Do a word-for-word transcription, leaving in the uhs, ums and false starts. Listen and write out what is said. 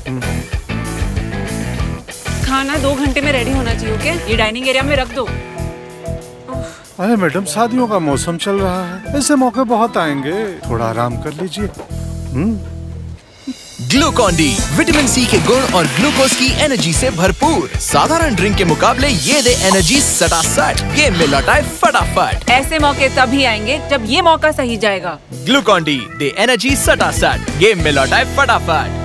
खाना दो घंटे में रेडी होना चाहिए, ओके? ये डाइनिंग एरिया में रख दो। अरे मैडम, शादियों का मौसम चल रहा है, ऐसे मौके बहुत आएंगे, थोड़ा आराम कर लीजिए। ग्लूकॉन-डी विटामिन सी के गुण और ग्लूकोज की एनर्जी से भरपूर। साधारण ड्रिंक के मुकाबले ये दे एनर्जी सटासट, गेम में लौटाए फटाफट। ऐसे मौके तभी आएंगे जब ये मौका सही जाएगा। ग्लूकॉन-डी दे एनर्जी सटासट, गेम में लौटाए फटाफट।